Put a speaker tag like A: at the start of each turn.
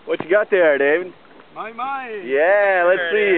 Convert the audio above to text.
A: What you got there, David?
B: Mahi.
A: Yeah, let's see.